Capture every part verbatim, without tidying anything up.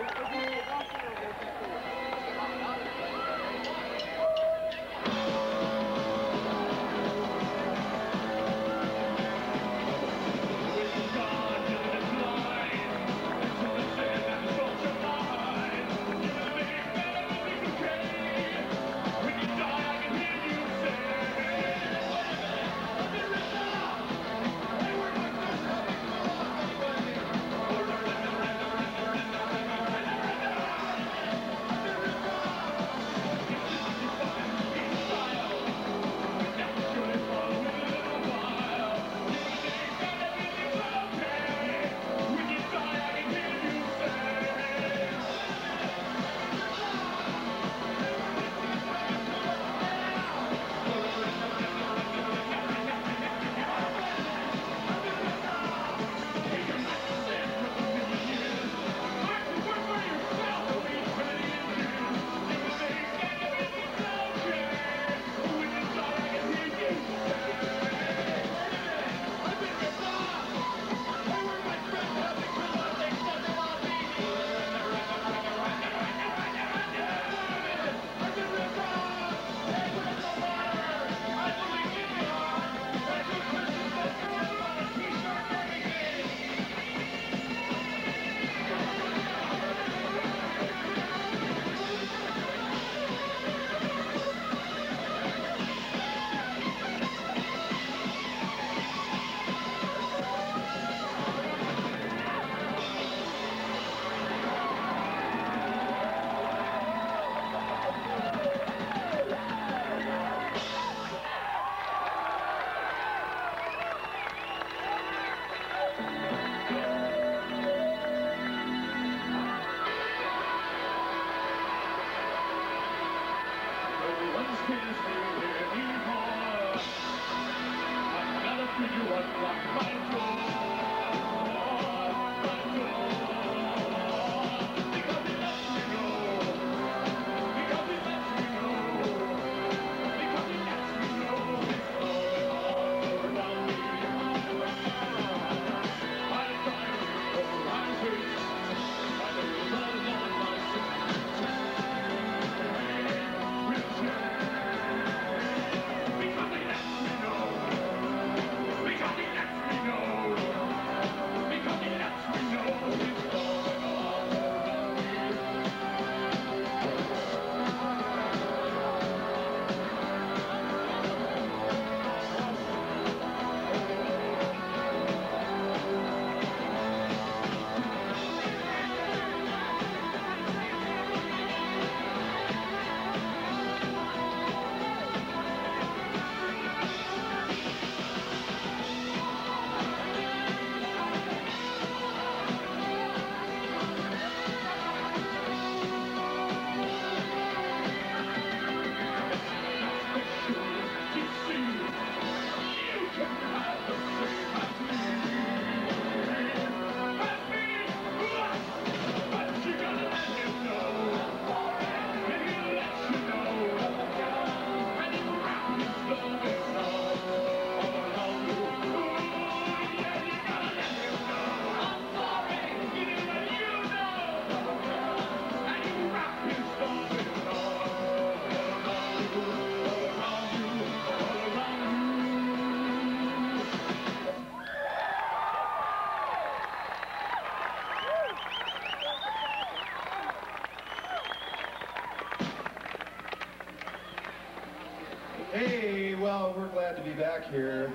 Hey, well, we're glad to be back here.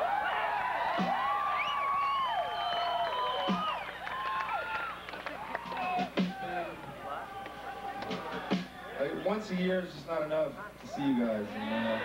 Like, once a year is just not enough to see you guys. And, uh,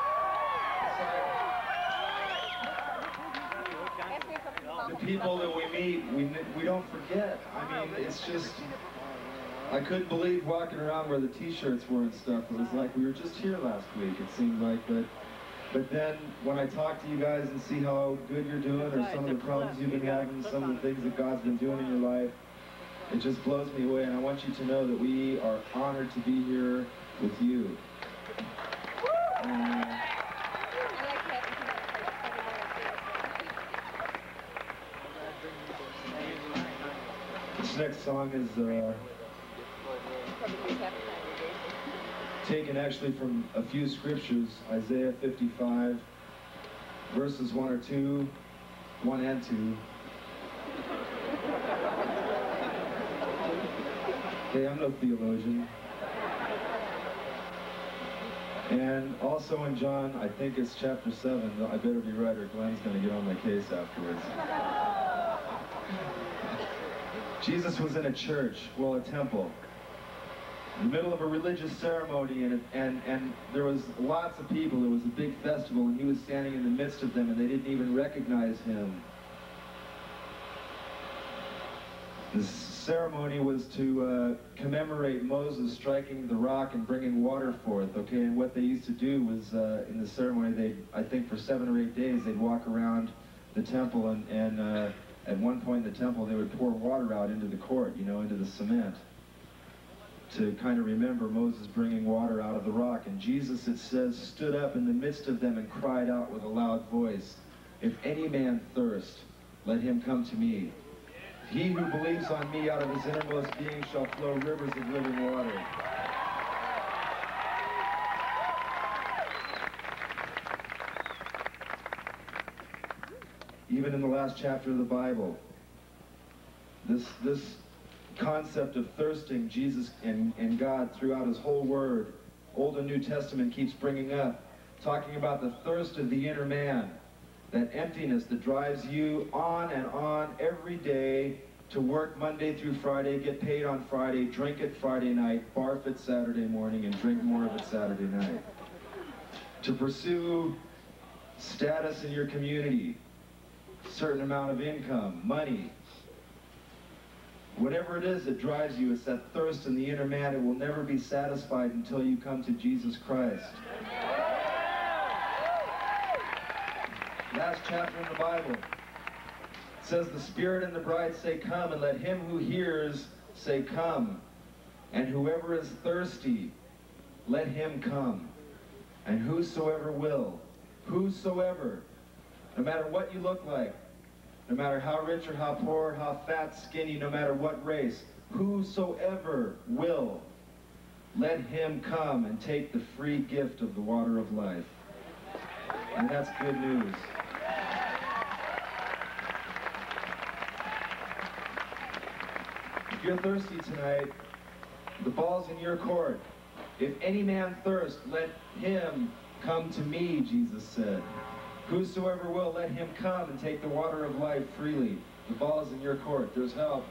the people that we meet, we, we don't forget. I mean, it's just, I couldn't believe walking around where the t-shirts were and stuff. It was like we were just here last week, it seemed like. But, but then when I talk to you guys and see how good you're doing, or some of the problems you've been having, some of the things that God's been doing in your life, it just blows me away. And I want you to know that we are honored to be here with you. And, This next song is uh, taken actually from a few scriptures, Isaiah fifty-five, verses one or two, one and two. Okay, I'm no theologian. And also in John, I think it's chapter seven, I better be right or Glenn's going to get on my case afterwards. Jesus was in a church, well, a temple, in the middle of a religious ceremony, and, and, and there was lots of people. It was a big festival, and he was standing in the midst of them, and they didn't even recognize him. This ceremony was to uh, commemorate Moses striking the rock and bringing water forth, okay? And what they used to do was, uh, in the ceremony, they, I think for seven or eight days, they'd walk around the temple, and, and uh, at one point in the temple, they would pour water out into the court, you know, into the cement, to kind of remember Moses bringing water out of the rock. And Jesus, it says, stood up in the midst of them and cried out with a loud voice, "If any man thirst, let him come to me. He who believes on me, out of his innermost being shall flow rivers of living water." Even in the last chapter of the Bible, this, this concept of thirsting, Jesus and, and God throughout his whole word, Old and New Testament, keeps bringing up, talking about the thirst of the inner man. That emptiness that drives you on and on every day to work Monday through Friday, get paid on Friday, drink it Friday night, barf it Saturday morning, and drink more of it Saturday night. To pursue status in your community, certain amount of income, money, whatever it is that drives you, it's that thirst in the inner man. It will never be satisfied until you come to Jesus Christ. Last chapter in the Bible, it says, "The Spirit and the bride say, come, and let him who hears say, come. And whoever is thirsty, let him come. And whosoever will," whosoever, no matter what you look like, no matter how rich or how poor, how fat, skinny, no matter what race, whosoever will, let him come and take the free gift of the water of life. And that's good news. If you're thirsty tonight, the ball's in your court. If any man thirst, let him come to me, Jesus said. Whosoever will, let him come and take the water of life freely. The ball is in your court. There's help.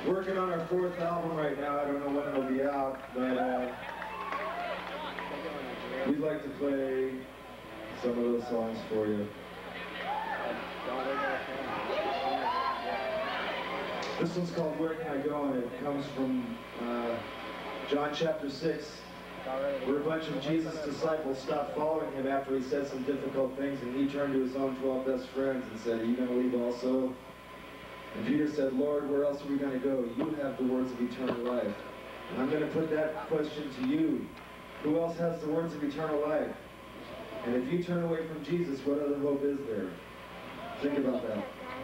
Working on our fourth album right now. I don't know when it'll be out, but uh, we'd like to play some of those songs for you. This one's called Where Can I Go? And it comes from uh, John chapter six, where a bunch of Jesus' disciples stopped following him after he said some difficult things, and he turned to his own twelve best friends and said, "Are you going to leave also?" And Peter said, "Lord, where else are we going to go? You have the words of eternal life." And I'm going to put that question to you. Who else has the words of eternal life? And if you turn away from Jesus, what other hope is there? Think about that.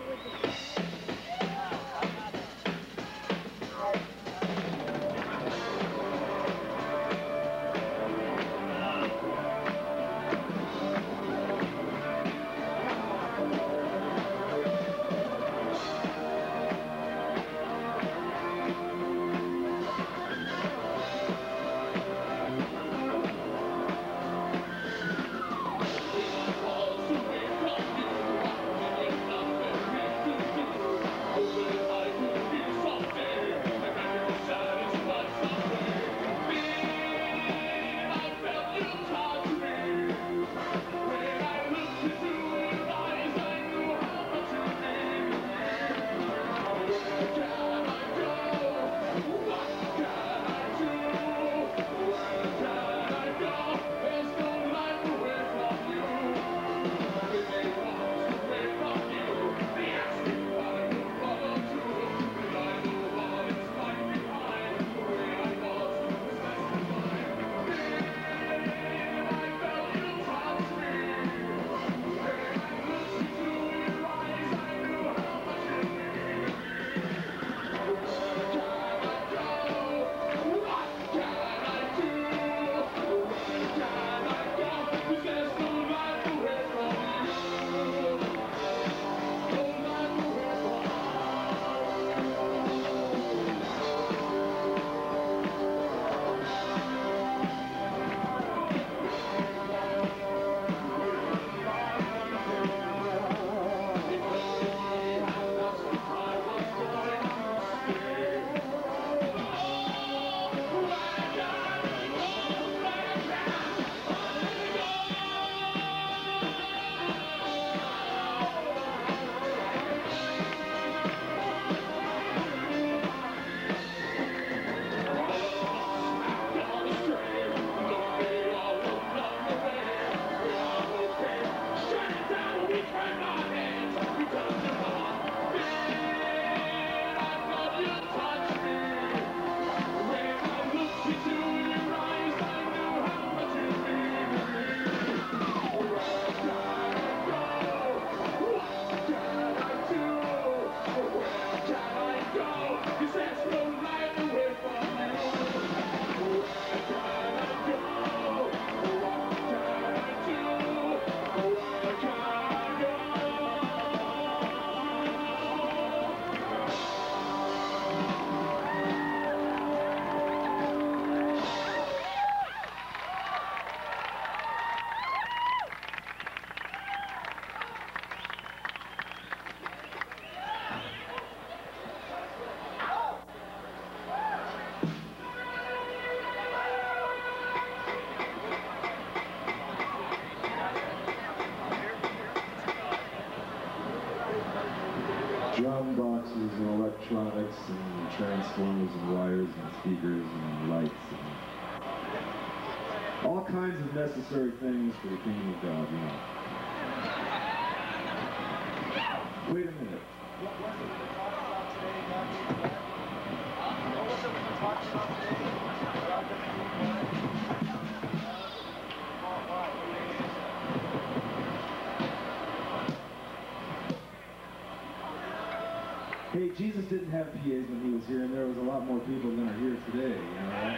Drum boxes and electronics and transformers and wires and speakers and lights and all kinds of necessary things for the kingdom of God, you know. Wait a minute. What was it we talked about today? What was it we talked about today? Hey, Jesus didn't have P As when he was here, and there was a lot more people than are here today, you know that?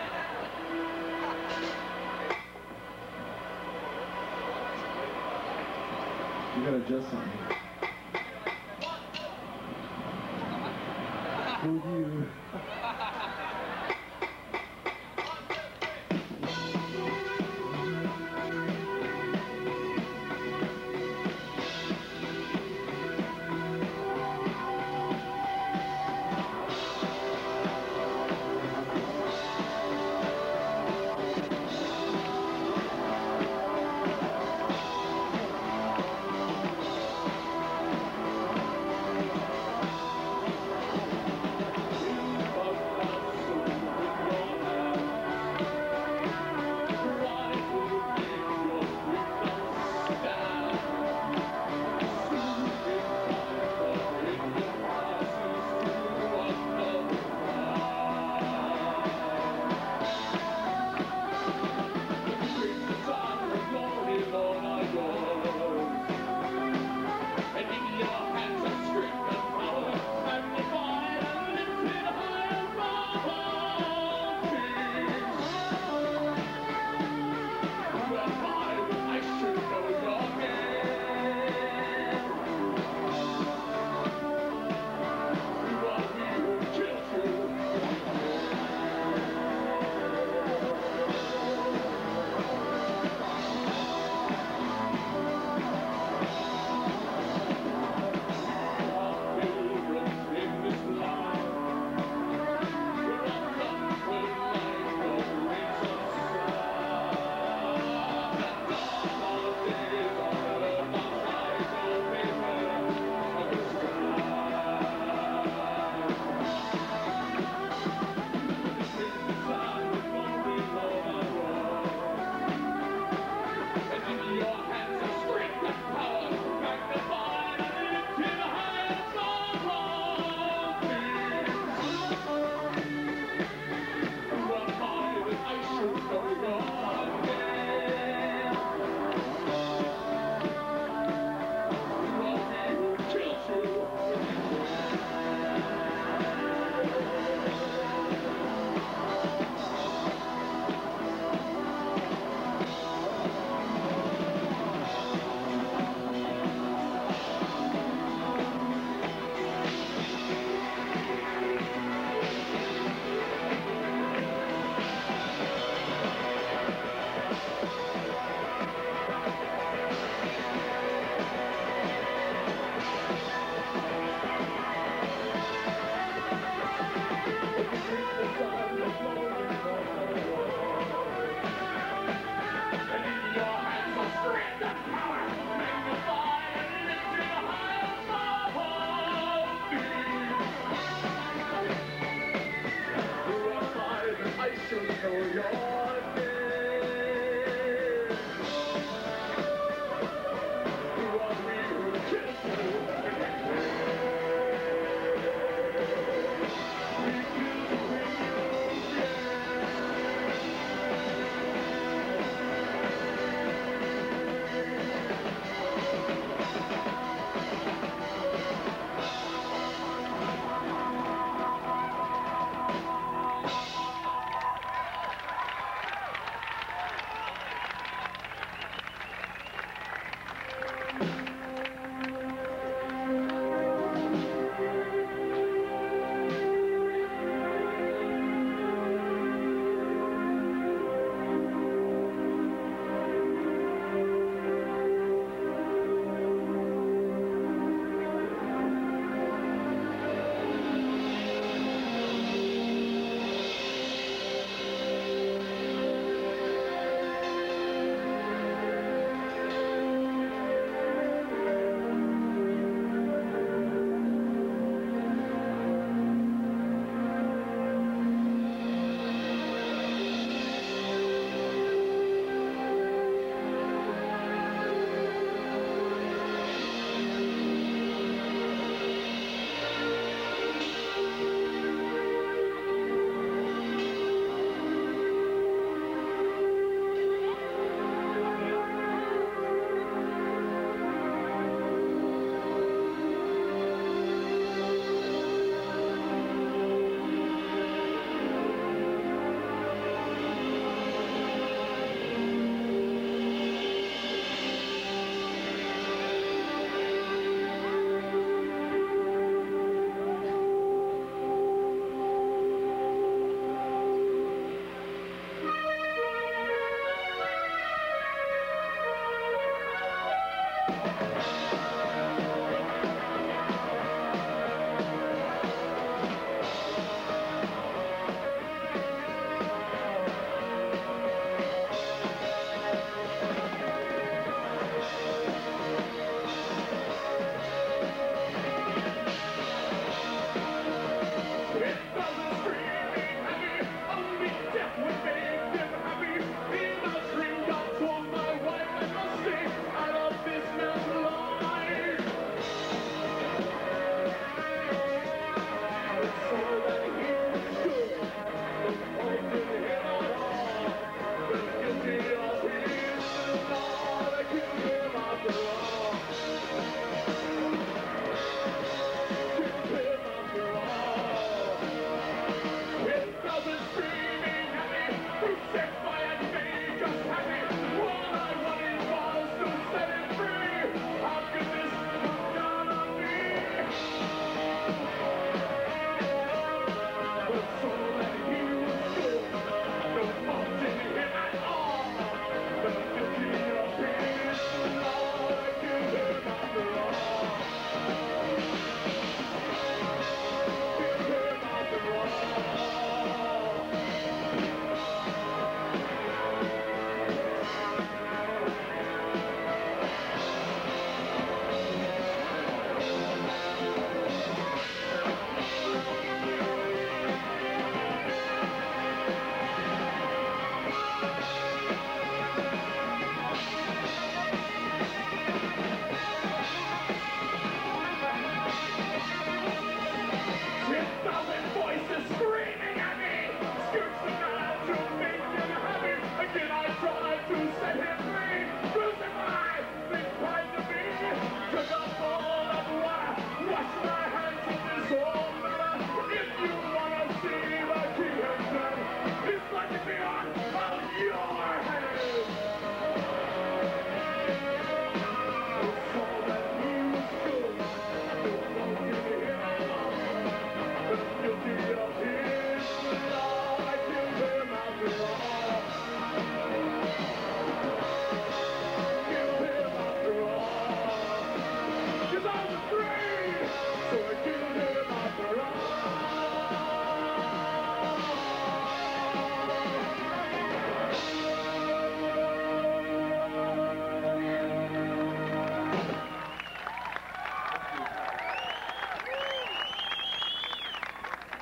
You gotta adjust something. Who you?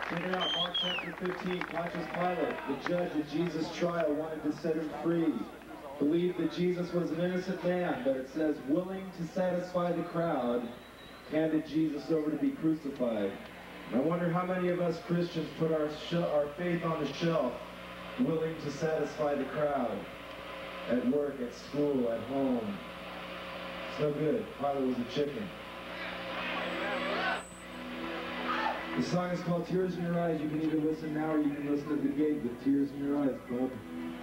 Check it out, Mark chapter fifteen, Pontius Pilate, the judge at Jesus' trial, wanted to set him free. Believed that Jesus was an innocent man, but it says, willing to satisfy the crowd, handed Jesus over to be crucified. And I wonder how many of us Christians put our, our faith on the shelf, willing to satisfy the crowd. At work, at school, at home. It's no good. Pilate was a chicken. The song is called Tears in Your Eyes. You can either listen now or you can listen at the gate with Tears in Your Eyes, bud.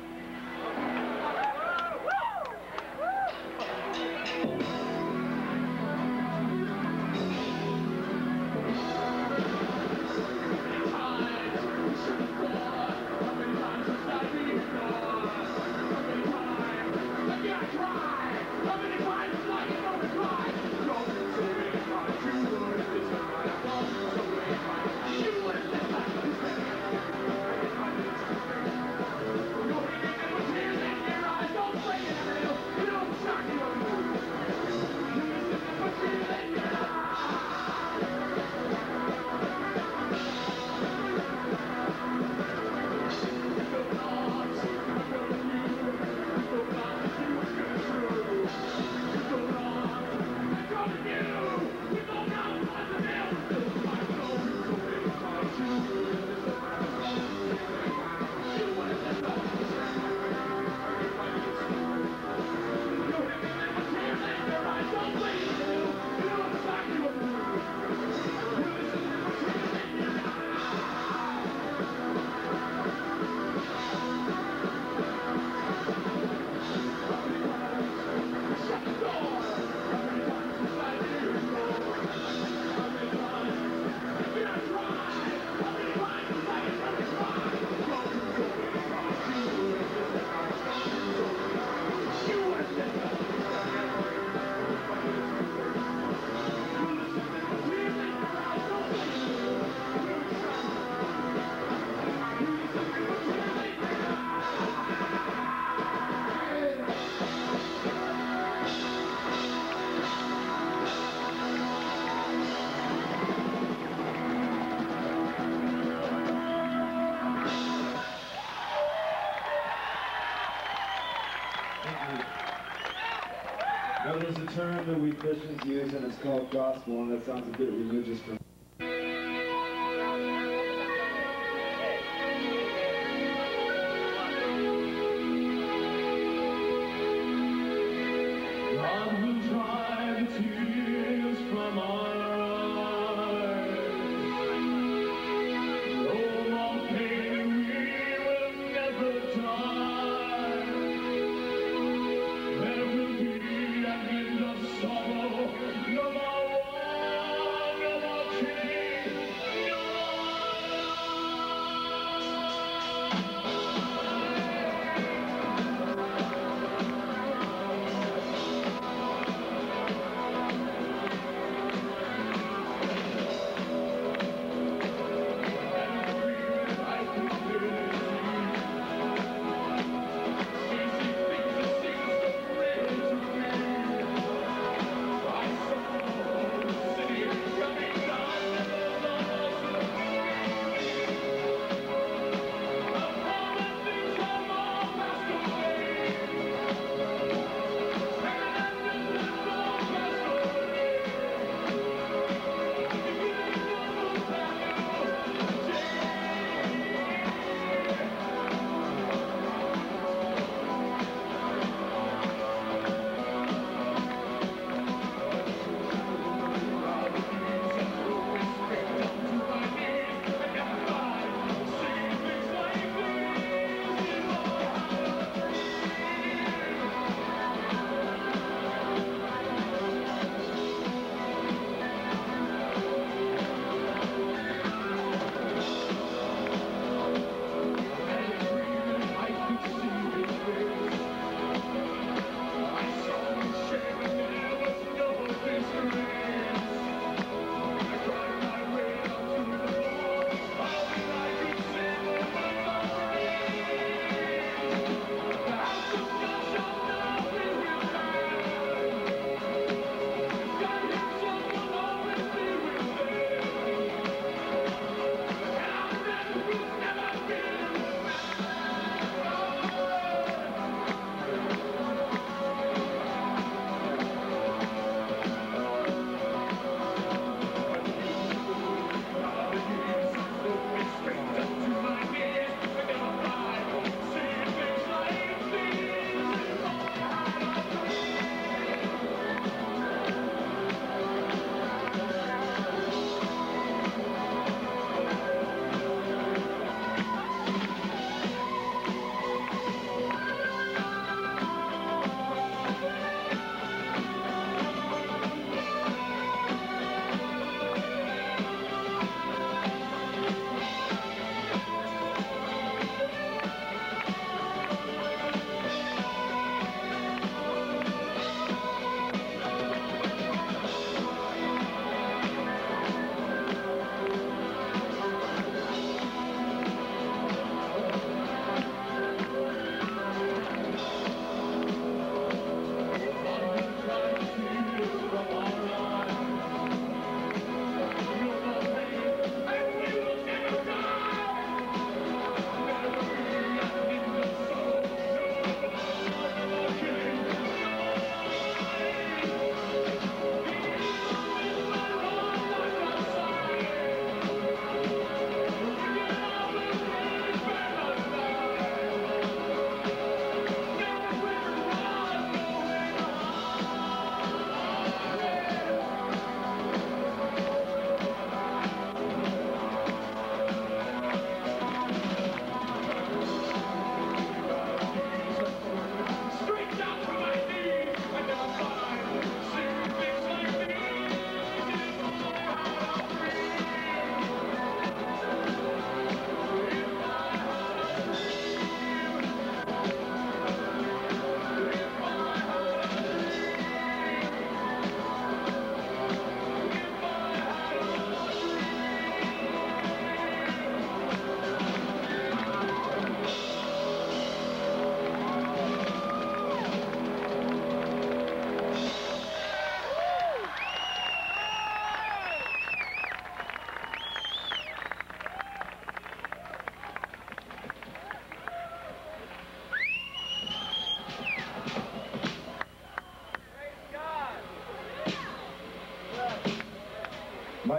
Now there's a term that we Christians use and it's called gospel, and that sounds a bit religious for me.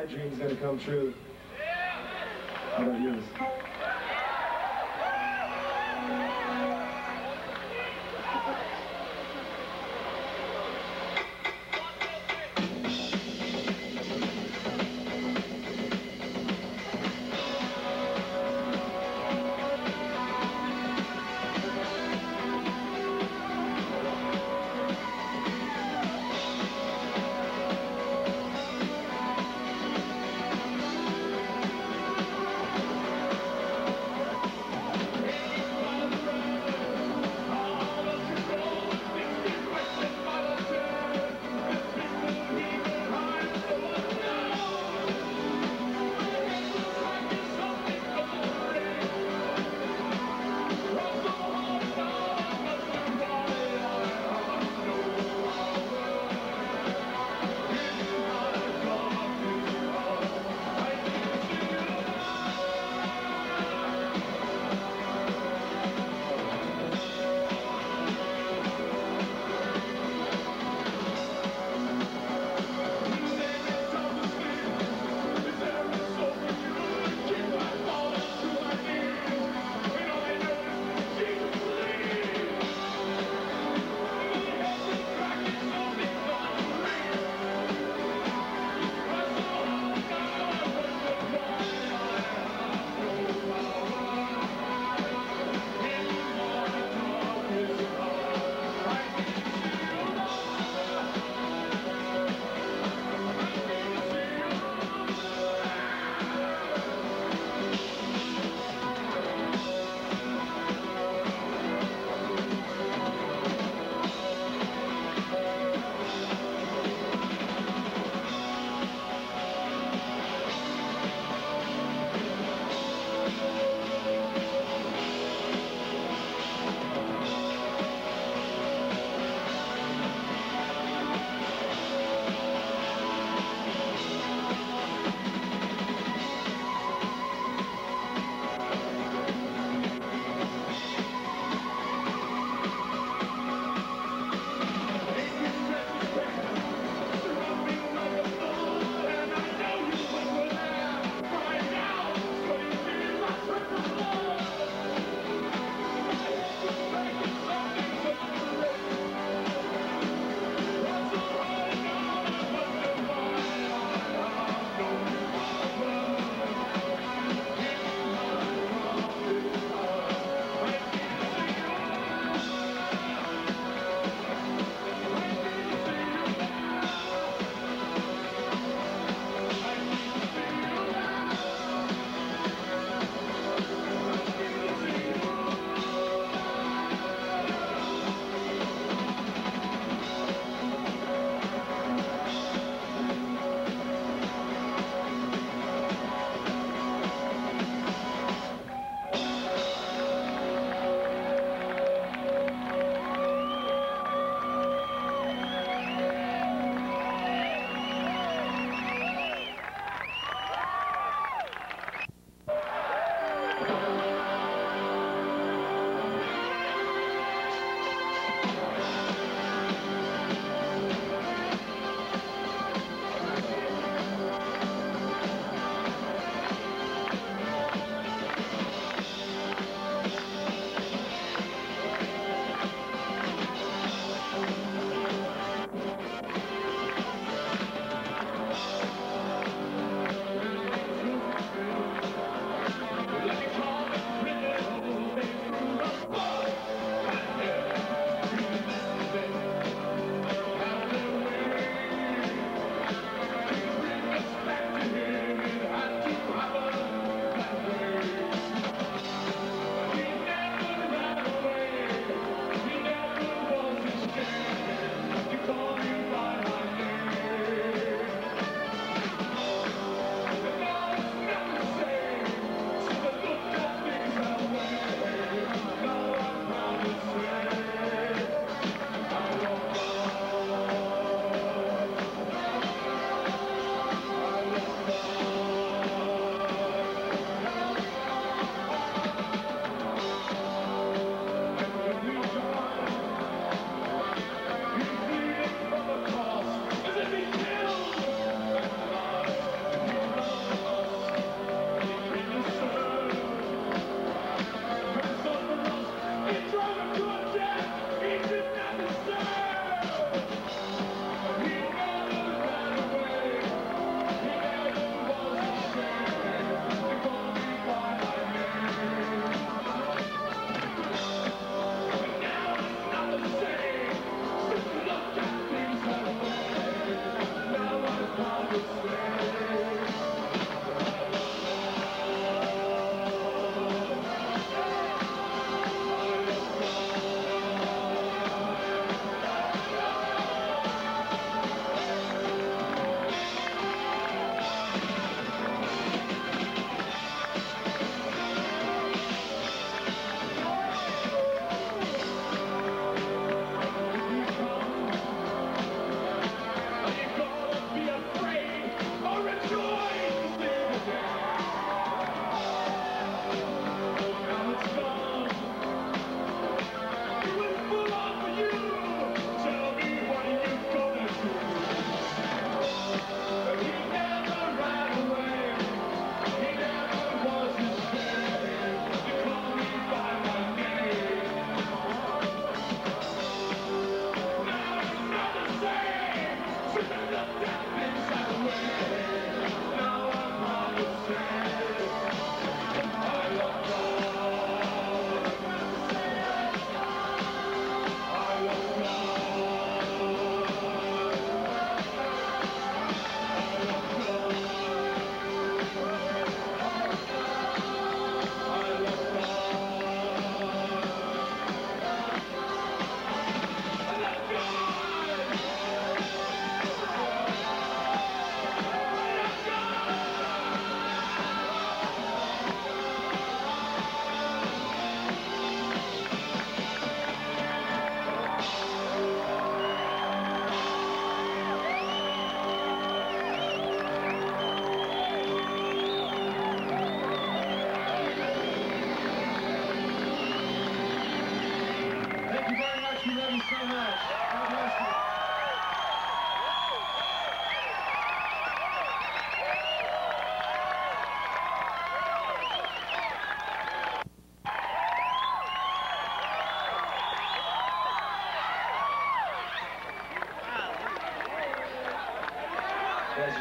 dream's gonna come true. How about yours?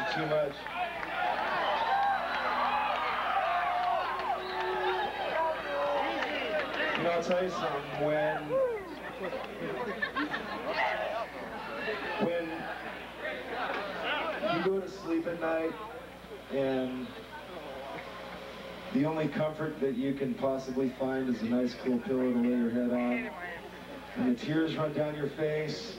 too much. You know, I'll tell you something. When, when you go to sleep at night and the only comfort that you can possibly find is a nice cool pillow to lay your head on, and the tears run down your face,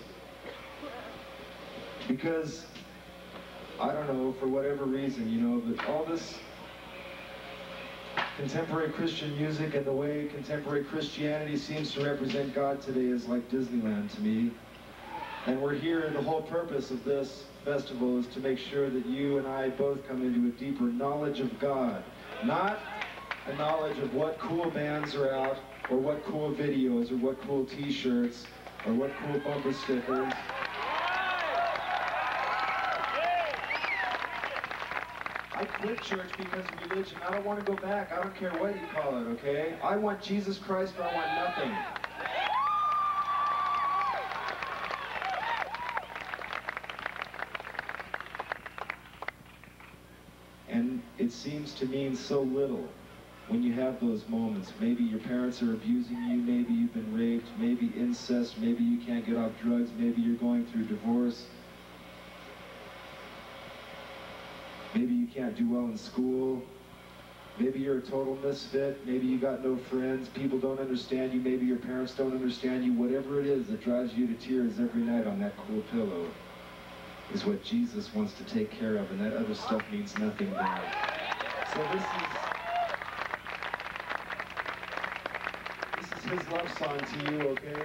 because, I don't know, for whatever reason, you know, but all this contemporary Christian music and the way contemporary Christianity seems to represent God today is like Disneyland to me. And we're here, the whole purpose of this festival is to make sure that you and I both come into a deeper knowledge of God. Not a knowledge of what cool bands are out, or what cool videos, or what cool t-shirts, or what cool bumper stickers. I quit church because of religion. I don't want to go back. I don't care what you call it, okay? I want Jesus Christ or I want nothing. And it seems to mean so little when you have those moments. Maybe your parents are abusing you, maybe you've been raped, maybe incest, maybe you can't get off drugs, maybe you're going through divorce. Maybe you can't do well in school. Maybe you're a total misfit. Maybe you got no friends. People don't understand you. Maybe your parents don't understand you. Whatever it is that drives you to tears every night on that cool pillow is what Jesus wants to take care of, and that other stuff means nothing now. So this is, this is his love song to you, okay?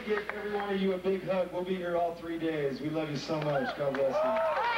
give every one of you a big hug. We'll be here all three days. We love you so much. God bless you.